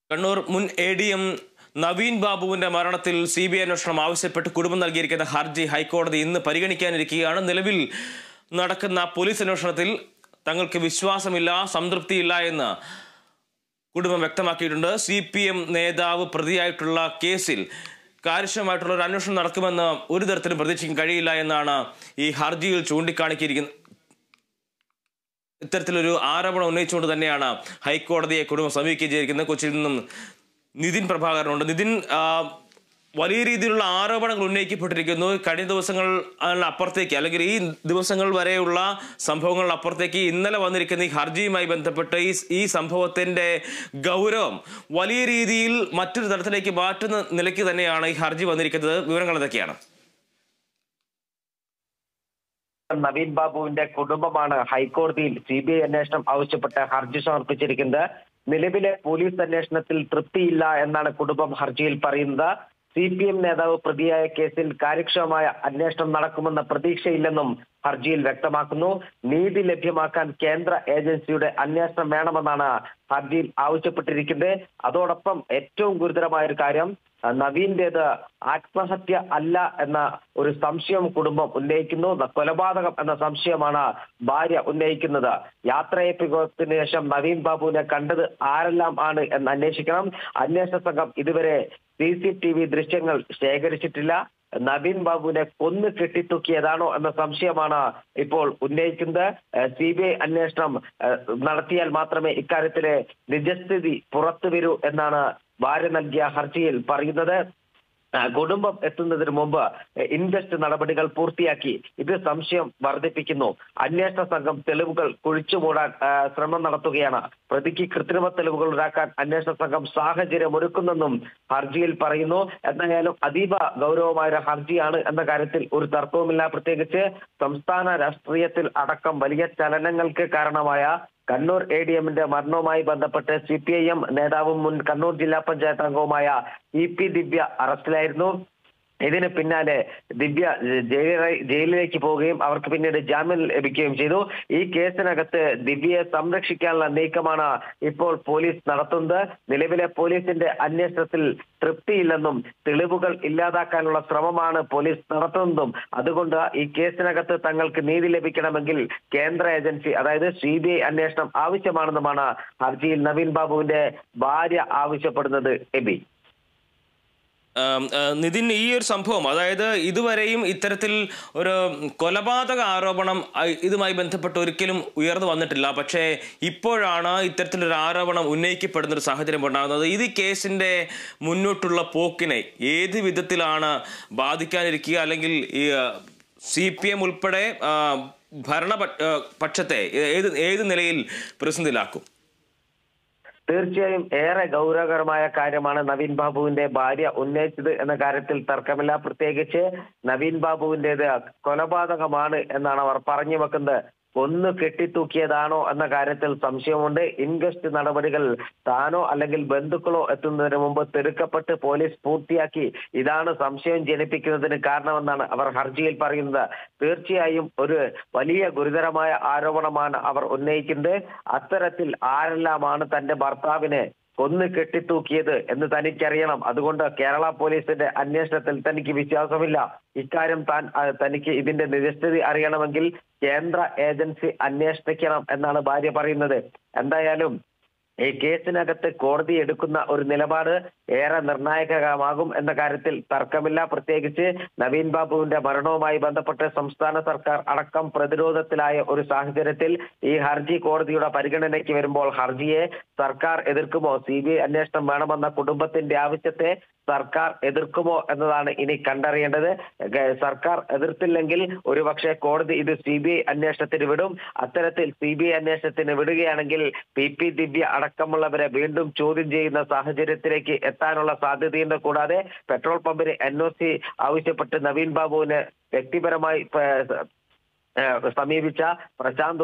കണ്ണൂർ മുൻ ADM നവീൻ ബാബുവിന്റെ മരണത്തിൽ CBI അന്വേഷണം ആവശ്യപ്പെട്ട് കുടുംബം നൽകിയിരിക്കുന്ന ഹർജി ഹൈക്കോടതി ഇന്ന് പരിഗണിക്കാനിരിക്കുകയാണ്. നിലവിൽ നടക്കുന്ന പോലീസ് അന്വേഷണത്തിൽ തങ്ങൾക്ക് വിശ്വാസമില്ല, സംതൃപ്തിയില്ല എന്ന് കുടുംബം വ്യക്തമാക്കിയിട്ടുണ്ട്. CPM നേതാവ് പ്രതിയായിട്ടുള്ള കേസിൽ കാര്യക്ഷമമായിട്ടുള്ള ഒരു അന്വേഷണം നടക്കുമെന്ന് ഒരു തരത്തിലും പ്രതീക്ഷിക്കാൻ കഴിയില്ല എന്നാണ് ഈ ഹർജിയിൽ ചൂണ്ടിക്കാണിക്കിയിരിക്കുന്നത്. ഇത്തരത്തിലൊരു ആരോപണം ഉന്നയിച്ചുകൊണ്ട് തന്നെയാണ് ഹൈക്കോടതിയെ കുടുംബം സമീപിക്കുകയും ചെയ്തിരിക്കുന്നത്. കൊച്ചിയിൽ നിന്നും നിതിൻ പ്രഭാകരനുണ്ട്. നിതിൻ, വലിയ രീതിയിലുള്ള ആരോപണങ്ങൾ ഉന്നയിക്കപ്പെട്ടിരിക്കുന്നു. കഴിഞ്ഞ ദിവസങ്ങൾ അപ്പുറത്തേക്ക്, അല്ലെങ്കിൽ ഈ ദിവസങ്ങൾ വരെയുള്ള സംഭവങ്ങൾ അപ്പുറത്തേക്ക് ഇന്നലെ വന്നിരിക്കുന്ന ഈ ഹർജിയുമായി ബന്ധപ്പെട്ട് ഈ സംഭവത്തിന്റെ ഗൗരവം വലിയ രീതിയിൽ മറ്റൊരു തരത്തിലേക്ക് മാറ്റുന്ന നിലയ്ക്ക് തന്നെയാണ് ഈ ഹർജി വന്നിരിക്കുന്നത്. വിവരങ്ങൾ എന്തൊക്കെയാണ്? നവീൻ ബാബുവിന്റെ കുടുംബമാണ് ഹൈക്കോടതിയിൽ CBI അന്വേഷണം ആവശ്യപ്പെട്ട് ഹർജി സമർപ്പിച്ചിരിക്കുന്നത്. നിലവിലെ പോലീസ് അന്വേഷണത്തിൽ തൃപ്തിയില്ല എന്നാണ് കുടുംബം ഹർജിയിൽ പറയുന്നത്. CPM നേതാവ് പ്രതിയായ കേസിൽ കാര്യക്ഷമമായ അന്വേഷണം നടക്കുമെന്ന പ്രതീക്ഷയില്ലെന്നും ഹർജിയിൽ വ്യക്തമാക്കുന്നു. നീതി ലഭ്യമാക്കാൻ കേന്ദ്ര ഏജൻസിയുടെ അന്വേഷണം വേണമെന്നാണ് ഹർജിയിൽ ആവശ്യപ്പെട്ടിരിക്കുന്നത്. അതോടൊപ്പം ഏറ്റവും ഗുരുതരമായ ഒരു കാര്യം, നവീന്റേത് ആത്മഹത്യ അല്ല എന്ന ഒരു സംശയം കുടുംബം ഉന്നയിക്കുന്നു. കൊലപാതകം എന്ന സംശയമാണ് ഭാര്യ ഉന്നയിക്കുന്നത്. യാത്രയപ്പിന് ശേഷം നവീൻ ബാബുവിനെ കണ്ടത് ആരെല്ലാം ആണ് എന്ന് അന്വേഷിക്കണം. അന്വേഷണ സംഘം ഇതുവരെ CCTV ദൃശ്യങ്ങൾ ശേഖരിച്ചിട്ടില്ല. നവീൻ ബാബുവിനെ കൊന്നു കെട്ടിത്തൂക്കിയതാണോ എന്ന സംശയമാണ് ഇപ്പോൾ ഉന്നയിക്കുന്നത്. CBI അന്വേഷണം നടത്തിയാൽ മാത്രമേ ഇക്കാര്യത്തിലെ നിജസ്ഥിതി പുറത്തു വരൂ എന്നാണ് ഭാര്യ നൽകിയ ഹർജിയിൽ പറയുന്നത്. കുടുംബം എത്തുന്നതിന് മുമ്പ് ഇൻക്വസ്റ്റ് നടപടികൾ പൂർത്തിയാക്കി. ഇത് സംശയം വർദ്ധിപ്പിക്കുന്നു. അന്വേഷണ സംഘം തെളിവുകൾ കുഴിച്ചുമൂടാൻ ശ്രമം നടത്തുകയാണ്. പ്രതിക്ക് കൃത്രിമ തെളിവുകൾ ഉണ്ടാക്കാൻ അന്വേഷണ സംഘം സാഹചര്യം ഒരുക്കുന്നെന്നും ഹർജിയിൽ പറയുന്നു. എന്തായാലും അതീവ ഗൗരവമായ ഒരു ഹർജിയാണ് എന്ന കാര്യത്തിൽ ഒരു തർക്കവുമില്ല. പ്രത്യേകിച്ച് സംസ്ഥാന രാഷ്ട്രീയത്തിൽ അടക്കം വലിയ ചലനങ്ങൾക്ക് കാരണമായ കണ്ണൂർ ADMന്റെ മരണവുമായി ബന്ധപ്പെട്ട് CPIM നേതാവും മുൻ കണ്ണൂർ ജില്ലാ പഞ്ചായത്ത് അംഗവുമായ EP ദിവ്യ അറസ്റ്റിലായിരുന്നു. ഇതിന് പിന്നാലെ ദിവ്യ ജയിലിലേക്ക് പോവുകയും അവർക്ക് പിന്നീട് ജാമ്യം ലഭിക്കുകയും ചെയ്തു. ഈ കേസിനകത്ത് ദിവ്യയെ സംരക്ഷിക്കാനുള്ള നീക്കമാണ് ഇപ്പോൾ പോലീസ് നടത്തുന്നത്. നിലവിലെ പോലീസിന്റെ അന്വേഷണത്തിൽ തൃപ്തിയില്ലെന്നും തെളിവുകൾ ഇല്ലാതാക്കാനുള്ള ശ്രമമാണ് പോലീസ് നടത്തുന്നതും അതുകൊണ്ട് ഈ കേസിനകത്ത് തങ്ങൾക്ക് നീതി ലഭിക്കണമെങ്കിൽ കേന്ദ്ര ഏജൻസി, അതായത് CBI അന്വേഷണം ആവശ്യമാണെന്നുമാണ് ഹർജിയിൽ നവീൻ ബാബുവിന്റെ ഭാര്യ ആവശ്യപ്പെടുന്നത്. എബി, നിതിൻ, ഈ ഒരു സംഭവം, അതായത് ഇതുവരെയും ഇത്തരത്തിൽ ഒരു കൊലപാതക ആരോപണം ഇതുമായി ബന്ധപ്പെട്ട് ഒരിക്കലും ഉയർന്നു വന്നിട്ടില്ല. പക്ഷേ ഇപ്പോഴാണ് ഇത്തരത്തിലൊരു ആരോപണം ഉന്നയിക്കപ്പെടുന്ന ഒരു സാഹചര്യം ഉണ്ടാകുന്നത്. ഇത് കേസിന്റെ മുന്നോട്ടുള്ള പോക്കിനെ ഏത് വിധത്തിലാണ് ബാധിക്കാനിരിക്കുക, അല്ലെങ്കിൽ ഈ CPM ഉൾപ്പെടെ ഭരണപക്ഷത്തെ ഏത് നിലയിൽ പ്രതിസന്ധിയിലാക്കും? തീർച്ചയായും ഏറെ ഗൗരവകരമായ കാര്യമാണ് നവീൻ ബാബുവിന്റെ ഭാര്യ ഉന്നയിച്ചത് എന്ന കാര്യത്തിൽ തർക്കമില്ല. പ്രത്യേകിച്ച് നവീൻ ബാബുവിന്റേത് കൊലപാതകമാണ് എന്നാണ് അവർ പറഞ്ഞു വെക്കുന്നത്. കൊന്നു കെട്ടിത്തൂക്കിയതാണോ എന്ന കാര്യത്തിൽ സംശയമുണ്ട്. ഇൻക്വസ്റ്റ് നടപടികൾ താനോ അല്ലെങ്കിൽ ബന്ധുക്കളോ എത്തുന്നതിന് മുമ്പ് തിടുക്കപ്പെട്ട് പോലീസ് പൂർത്തിയാക്കി. ഇതാണ് സംശയം ജനിപ്പിക്കുന്നതിന് കാരണമെന്നാണ് അവർ ഹർജിയിൽ പറയുന്നത്. തീർച്ചയായും ഒരു വലിയ ഗുരുതരമായ ആരോപണമാണ് അവർ ഉന്നയിക്കുന്നത്. അത്തരത്തിൽ ആരെല്ലാമാണ് തന്റെ ഭർത്താവിനെ കൊന്നു കെട്ടിത്തൂക്കിയത് എന്ന് തനിക്കറിയണം. അതുകൊണ്ട് കേരള പോലീസിന്റെ അന്വേഷണത്തിൽ തനിക്ക് വിശ്വാസമില്ല. ഇക്കാര്യം തനിക്ക് ഇതിന്റെ നിജസ്ഥിതി അറിയണമെങ്കിൽ കേന്ദ്ര ഏജൻസി അന്വേഷിക്കണം എന്നാണ് ഭാര്യ പറയുന്നത്. എന്തായാലും ഈ കേസിനകത്ത് കോടതി എടുക്കുന്ന ഒരു നിലപാട് ഏറെ നിർണായകമാകും എന്ന കാര്യത്തിൽ തർക്കമില്ല. പ്രത്യേകിച്ച് നവീൻ ബാബുവിന്റെ മരണവുമായി ബന്ധപ്പെട്ട് സംസ്ഥാന സർക്കാർ അടക്കം പ്രതിരോധത്തിലായ ഒരു സാഹചര്യത്തിൽ ഈ ഹർജി കോടതിയുടെ പരിഗണനയ്ക്ക് വരുമ്പോൾ ഹർജിയെ സർക്കാർ എതിർക്കുമോ, CBI അന്വേഷണം വേണമെന്ന കുടുംബത്തിന്റെ ആവശ്യത്തെ സർക്കാർ എതിർക്കുമോ എന്നതാണ് ഇനി കണ്ടറിയേണ്ടത്. സർക്കാർ എതിർത്തില്ലെങ്കിൽ ഒരുപക്ഷെ കോടതി ഇത് CBI അന്വേഷണത്തിന് വിടും. അത്തരത്തിൽ CBI അന്വേഷണത്തിന് വിടുകയാണെങ്കിൽ PP ദിവ്യ അടക്കമുള്ളവരെ വീണ്ടും ചോദ്യം ചെയ്യുന്ന സാഹചര്യത്തിലേക്ക് എത്താനുള്ള സാധ്യതയുണ്ട്. കൂടാതെ പെട്രോൾ പമ്പിന് NOC ആവശ്യപ്പെട്ട് നവീൻ ബാബുവിന് വ്യക്തിപരമായി സമീപിച്ച പ്രശാന്ത്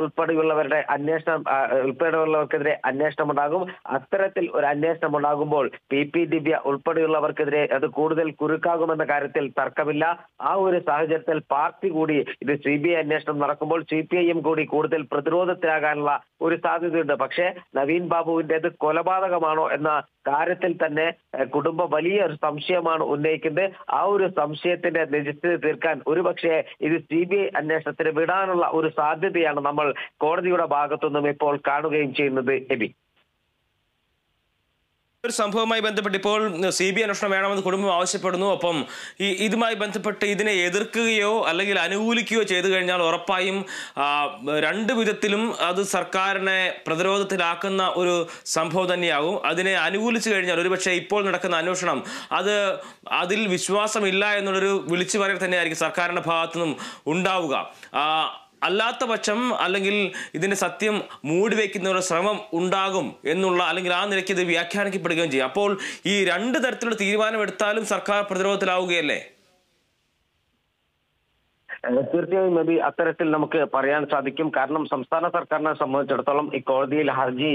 ഉൾപ്പെടെയുള്ളവർക്കെതിരെ അന്വേഷണം ഉണ്ടാകും. അത്തരത്തിൽ ഒരു അന്വേഷണം ഉണ്ടാകുമ്പോൾ PP ദിവ്യ ഉൾപ്പെടെയുള്ളവർക്കെതിരെ അത് കൂടുതൽ കുരുക്കാകുമെന്ന കാര്യത്തിൽ തർക്കമില്ല. ആ ഒരു സാഹചര്യത്തിൽ പാർട്ടി കൂടി ഇത് CBI അന്വേഷണം നടക്കുമ്പോൾ CPIM കൂടി കൂടുതൽ പ്രതിരോധത്തിലാകാനുള്ള ഒരു സാധ്യതയുണ്ട്. പക്ഷേ നവീൻ ബാബുവിൻ്റെത് കൊലപാതകമാണോ എന്ന കാര്യത്തിൽ തന്നെ കുടുംബം വലിയ ഒരു സംശയമാണ് ഉന്നയിക്കുന്നത്. ആ ഒരു സംശയത്തിന്റെ നിജസ്ഥിതി തീർക്കാൻ ഒരുപക്ഷെ ഇത് CBI അന്വേഷണത്തിന് വിടാനുള്ള ഒരു സാധ്യതയാണ് നമ്മൾ കോടതിയുടെ ഭാഗത്തുനിന്നും ഇപ്പോൾ കാണുകയും ചെയ്യുന്നത്. എബി, ഒരു സംഭവവുമായി ബന്ധപ്പെട്ട് ഇപ്പോൾ CBI അന്വേഷണം വേണമെന്ന് കുടുംബം ആവശ്യപ്പെടുന്നു. ഒപ്പം ഇതുമായി ബന്ധപ്പെട്ട് ഇതിനെ എതിർക്കുകയോ അല്ലെങ്കിൽ അനുകൂലിക്കുകയോ ചെയ്തു കഴിഞ്ഞാൽ ഉറപ്പായും രണ്ട് വിധത്തിലും അത് സർക്കാരിനെ പ്രതിരോധത്തിലാക്കുന്ന ഒരു സംഭവം തന്നെയാകും. അതിനെ അനുകൂലിച്ചു കഴിഞ്ഞാൽ ഒരുപക്ഷെ ഇപ്പോൾ നടക്കുന്ന അന്വേഷണം അതിൽ വിശ്വാസമില്ല എന്നുള്ളൊരു വിളിച്ചു പറയൽ തന്നെയായിരിക്കും സർക്കാരിന്റെ ഭാഗത്തുനിന്നും ഉണ്ടാവുക. അല്ലാത്ത പക്ഷം അല്ലെങ്കിൽ ഇതിന്റെ സത്യം മൂടിവെക്കുന്ന ഒരു ശ്രമം ഉണ്ടാകും എന്നുള്ള അല്ലെങ്കിൽ ആ നിലയ്ക്ക് ഇത് വ്യാഖ്യാനിക്കപ്പെടുകയും ചെയ്യും. അപ്പോൾ ഈ രണ്ട് തരത്തിലുള്ള തീരുമാനമെടുത്താലും സർക്കാർ പ്രതിരോധത്തിലാവുകയല്ലേ? തീർച്ചയായും നബി, അത്തരത്തിൽ നമുക്ക് പറയാൻ സാധിക്കും. കാരണം സംസ്ഥാന സർക്കാരിനെ സംബന്ധിച്ചിടത്തോളം ഈ കോടതിയിൽ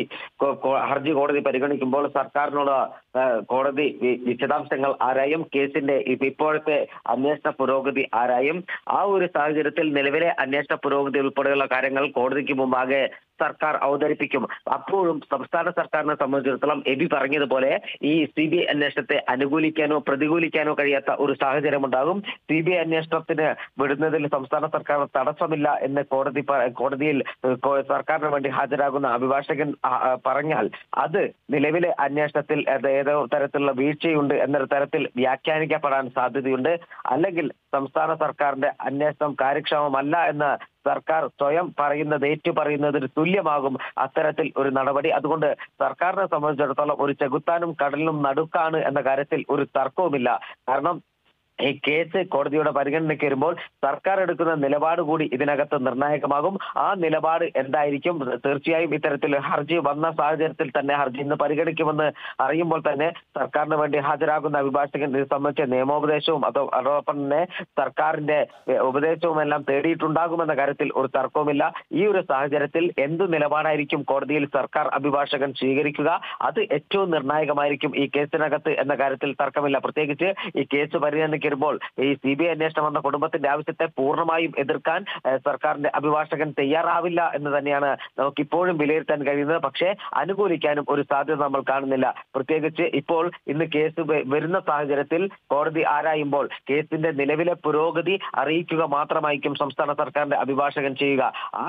ഹർജി കോടതി പരിഗണിക്കുമ്പോൾ സർക്കാരിനോട് കോടതി വിശദാംശങ്ങൾ ആരായും, കേസിന്റെ ഇപ്പോഴത്തെ അന്വേഷണ പുരോഗതി ആരായും. ആ ഒരു സാഹചര്യത്തിൽ നിലവിലെ അന്വേഷണ പുരോഗതി ഉൾപ്പെടെയുള്ള കാര്യങ്ങൾ കോടതിക്ക് മുമ്പാകെ സർക്കാർ അവതരിപ്പിക്കും. അപ്പോഴും സംസ്ഥാന സർക്കാരിനെ സംബന്ധിച്ചിടത്തോളം എബി പറഞ്ഞതുപോലെ ഈ CBI അന്വേഷണത്തെ അനുകൂലിക്കാനോ പ്രതികൂലിക്കാനോ കഴിയാത്ത ഒരു സാഹചര്യം ഉണ്ടാകും. CBI അന്വേഷണത്തിന് വിടുന്നതിൽ സംസ്ഥാന സർക്കാർ തടസ്സമില്ല എന്ന് കോടതിയിൽ സർക്കാരിന് വേണ്ടി ഹാജരാകുന്ന അഭിഭാഷകൻ പറഞ്ഞാൽ അത് നിലവിലെ അന്വേഷണത്തിൽ ഏതോ തരത്തിലുള്ള വീഴ്ചയുണ്ട് എന്നൊരു തരത്തിൽ വ്യാഖ്യാനിക്കപ്പെടാൻ സാധ്യതയുണ്ട്. അല്ലെങ്കിൽ സംസ്ഥാന സർക്കാരിന്റെ അന്വേഷണം കാര്യക്ഷമമല്ല എന്ന് സർക്കാർ സ്വയം ഏറ്റുപറയുന്നതിന് തുല്യമാകും അത്തരത്തിൽ ഒരു നടപടി. അതുകൊണ്ട് സർക്കാരിനെ സംബന്ധിച്ചിടത്തോളം ഒരു ചെകുത്താനും കടലിനും നടുക്കാണ് എന്ന കാര്യത്തിൽ ഒരു തർക്കവുമില്ല. കാരണം ഈ കേസ് കോടതിയുടെ പരിഗണനയ്ക്ക് വരുമ്പോൾ സർക്കാർ എടുക്കുന്ന നിലപാട് കൂടി ഇതിനകത്ത് നിർണായകമാകും. ആ നിലപാട് എന്തായിരിക്കും? തീർച്ചയായും ഇത്തരത്തിൽ ഹർജി വന്ന സാഹചര്യത്തിൽ തന്നെ ഹർജി ഇന്ന് പരിഗണിക്കുമെന്ന് അറിയുമ്പോൾ തന്നെ സർക്കാരിന് വേണ്ടി ഹാജരാകുന്ന അഭിഭാഷകൻ ഇത് സംബന്ധിച്ച നിയമോപദേശവും അതോടൊപ്പം തന്നെ സർക്കാരിന്റെ ഉപദേശവും എല്ലാം തേടിയിട്ടുണ്ടാകുമെന്ന കാര്യത്തിൽ ഒരു തർക്കവുമില്ല. ഈ ഒരു സാഹചര്യത്തിൽ എന്ത് നിലപാടായിരിക്കും കോടതിയിൽ സർക്കാർ അഭിഭാഷകൻ സ്വീകരിക്കുക? അത് ഏറ്റവും നിർണായകമായിരിക്കും ഈ കേസിനകത്ത് എന്ന കാര്യത്തിൽ തർക്കമില്ല. പ്രത്യേകിച്ച് ഈ കേസ് പരിഗണനയ്ക്ക് വരുമ്പോൾ ഈ CBI അന്വേഷണം എന്ന കുടുംബത്തിന്റെ ആവശ്യത്തെ പൂർണ്ണമായും എതിർക്കാൻ സർക്കാരിന്റെ അഭിഭാഷകൻ തയ്യാറാവില്ല എന്ന് തന്നെയാണ് നമുക്കിപ്പോഴും വിലയിരുത്താൻ കഴിയുന്നത്. പക്ഷേ അനുകൂലിക്കാനും ഒരു സാധ്യത നമ്മൾ കാണുന്നില്ല. പ്രത്യേകിച്ച് ഇപ്പോൾ ഇന്ന് കേസ് വരുന്ന സാഹചര്യത്തിൽ കോടതി ആരായുമ്പോൾ കേസിന്റെ നിലവിലെ പുരോഗതി അറിയിക്കുക മാത്രമായിരിക്കും സംസ്ഥാന സർക്കാരിന്റെ അഭിഭാഷകൻ ചെയ്യുക.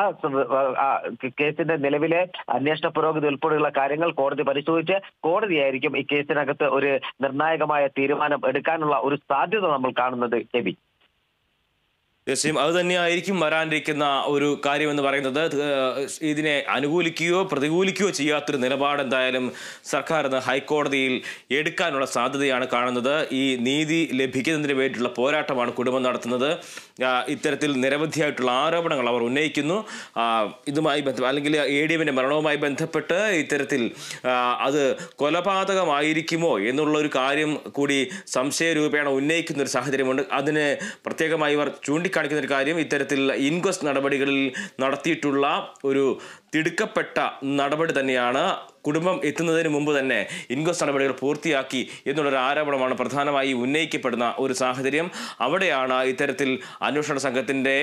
ആ കേസിന്റെ നിലവിലെ അന്വേഷണ പുരോഗതി ഉൾപ്പെടെയുള്ള കാര്യങ്ങൾ കോടതി പരിശോധിച്ച് കോടതിയായിരിക്കും ഈ കേസിനകത്ത് ഒരു നിർണായകമായ തീരുമാനം എടുക്കാനുള്ള ഒരു സാധ്യത നമ്മൾ കാണുന്നത്. എബി, തീർച്ചയായും അത് തന്നെയായിരിക്കും വരാനിരിക്കുന്ന ഒരു കാര്യമെന്ന് പറയുന്നത്. ഇതിനെ അനുകൂലിക്കുകയോ പ്രതികൂലിക്കുകയോ ചെയ്യാത്തൊരു നിലപാട് എന്തായാലും സർക്കാർ ഹൈക്കോടതിയിൽ എടുക്കാനുള്ള സാധ്യതയാണ് കാണുന്നത്. ഈ നീതി ലഭിക്കുന്നതിന് വേണ്ടിയിട്ടുള്ള പോരാട്ടമാണ് കുടുംബം നടത്തുന്നത്. ഇത്തരത്തിൽ നിരവധിയായിട്ടുള്ള ആരോപണങ്ങൾ അവർ ഉന്നയിക്കുന്നു. ഇതുമായി അല്ലെങ്കിൽ ADMന്റെ മരണവുമായി ബന്ധപ്പെട്ട് ഇത്തരത്തിൽ അത് കൊലപാതകമായിരിക്കുമോ എന്നുള്ള ഒരു കാര്യം കൂടി സംശയരൂപേണ ഉന്നയിക്കുന്ന ഒരു സാഹചര്യമുണ്ട്. അതിന് പ്രത്യേകമായി ഇവർ കാണിക്കുന്ന ഒരു കാര്യം ഇത്തരത്തിലുള്ള ഇൻക്വസ്റ്റ് നടപടികളിൽ നടത്തിയിട്ടുള്ള ഒരു തിടുക്കപ്പെട്ട നടപടി തന്നെയാണ്. കുടുംബം എത്തുന്നതിന് മുമ്പ് തന്നെ ഇൻക്വസ്റ്റ് നടപടികൾ പൂർത്തിയാക്കി എന്നുള്ളൊരു ആരോപണമാണ് പ്രധാനമായി ഉന്നയിക്കപ്പെടുന്ന ഒരു സാഹചര്യം. അവിടെയാണ് ഇത്തരത്തിൽ അന്വേഷണ സംഘത്തിൻ്റെ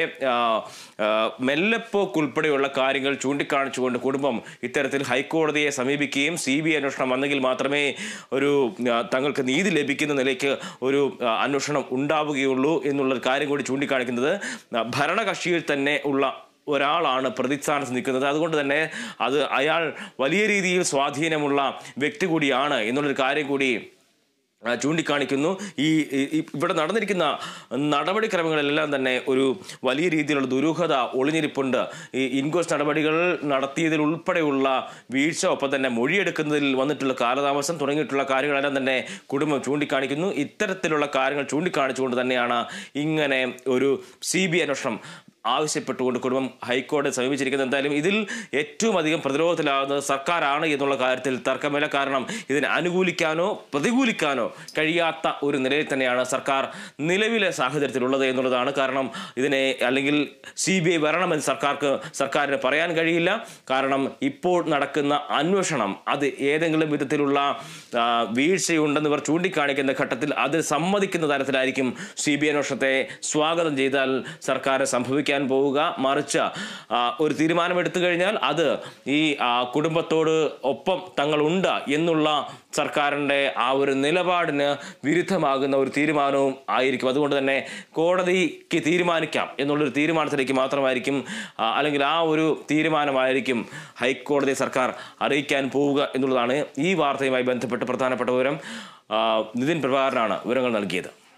മെല്ലെപ്പോക്കുൾപ്പെടെയുള്ള കാര്യങ്ങൾ ചൂണ്ടിക്കാണിച്ചുകൊണ്ട് കുടുംബം ഇത്തരത്തിൽ ഹൈക്കോടതിയെ സമീപിക്കുകയും CBI അന്വേഷണം വന്നെങ്കിൽ മാത്രമേ ഒരു തങ്ങൾക്ക് നീതി ലഭിക്കുന്ന നിലയ്ക്ക് ഒരു അന്വേഷണം ഉണ്ടാവുകയുള്ളൂ എന്നുള്ളൊരു കാര്യം കൂടി ചൂണ്ടിക്കാണിക്കുന്നത്. ഭരണകക്ഷിയിൽ തന്നെ ഉള്ള ഒരാളാണ് പ്രതിസ്ഥാനത്ത് നിൽക്കുന്നത്. അതുകൊണ്ട് തന്നെ അത് അയാൾ വലിയ രീതിയിൽ സ്വാധീനമുള്ള വ്യക്തി കൂടിയാണ് എന്നുള്ളൊരു കാര്യം കൂടി ചൂണ്ടിക്കാണിക്കുന്നു. ഇവിടെ നടന്നിരിക്കുന്ന നടപടിക്രമങ്ങളെല്ലാം തന്നെ ഒരു വലിയ രീതിയിലുള്ള ദുരൂഹത ഒളിഞ്ഞിരിപ്പുണ്ട്. ഈ ഇൻക്വസ്റ്റ് നടപടികൾ നടത്തിയതിൽ ഉൾപ്പെടെയുള്ള വീഴ്ച, ഒപ്പം തന്നെ മൊഴിയെടുക്കുന്നതിൽ വന്നിട്ടുള്ള കാലതാമസം തുടങ്ങിയിട്ടുള്ള കാര്യങ്ങളെല്ലാം തന്നെ കുടുംബം ചൂണ്ടിക്കാണിക്കുന്നു. ഇത്തരത്തിലുള്ള കാര്യങ്ങൾ ചൂണ്ടിക്കാണിച്ചുകൊണ്ട് തന്നെയാണ് ഇങ്ങനെ ഒരു CBI അന്വേഷണം ആവശ്യപ്പെട്ടുകൊണ്ട് കുടുംബം ഹൈക്കോടതി സമീപിച്ചിരിക്കുന്നത്. എന്തായാലും ഇതിൽ ഏറ്റവും അധികം പ്രതിരോധത്തിലാകുന്നത് സർക്കാരാണ് എന്നുള്ള കാര്യത്തിൽ തർക്കമില്ല. കാരണം ഇതിനെ അനുകൂലിക്കാനോ പ്രതികൂലിക്കാനോ കഴിയാത്ത ഒരു നിലയിൽ തന്നെയാണ് സർക്കാർ നിലവിലെ സാഹചര്യത്തിലുള്ളത് എന്നുള്ളതാണ്. കാരണം ഇതിനെ അല്ലെങ്കിൽ CBI വരണമെന്ന് സർക്കാരിന് പറയാൻ കഴിയില്ല. കാരണം ഇപ്പോൾ നടക്കുന്ന അന്വേഷണം അത് ഏതെങ്കിലും വിധത്തിലുള്ള വീഴ്ചയുണ്ടെന്ന് ഇവർ ചൂണ്ടിക്കാണിക്കുന്ന ഘട്ടത്തിൽ അത് സമ്മതിക്കുന്ന തരത്തിലായിരിക്കും CBI അന്വേഷണത്തെ സ്വാഗതം ചെയ്താൽ സർക്കാർ സംഭവിക്കാൻ അറിയിക്കാൻ പോവുക, മറിച്ച് ഒരു തീരുമാനമെടുത്തു കഴിഞ്ഞാൽ അത് ഈ കുടുംബത്തോട് ഒപ്പം തങ്ങളുണ്ട് എന്നുള്ള സർക്കാരിൻ്റെ ആ ഒരു നിലപാടിന് വിരുദ്ധമാകുന്ന ഒരു തീരുമാനവും ആയിരിക്കും. അതുകൊണ്ട് തന്നെ കോടതിക്ക് തീരുമാനിക്കാം എന്നുള്ളൊരു തീരുമാനത്തിലേക്ക് മാത്രമായിരിക്കും, അല്ലെങ്കിൽ ആ ഒരു തീരുമാനമായിരിക്കും ഹൈക്കോടതി സർക്കാർ അറിയിക്കാൻ പോവുക എന്നുള്ളതാണ് ഈ വാർത്തയുമായി ബന്ധപ്പെട്ട് പ്രധാനപ്പെട്ട വിവരം. നിതിൻ പ്രഭാകരനാണ് വിവരങ്ങൾ നൽകിയത്.